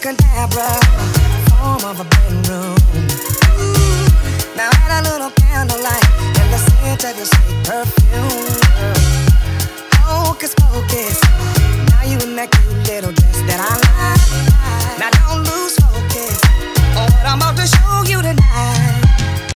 abracadabra, form of a bedroom. Now add a little candlelight and the scent of your sweet perfume. Hocus pocus, now you in that cute little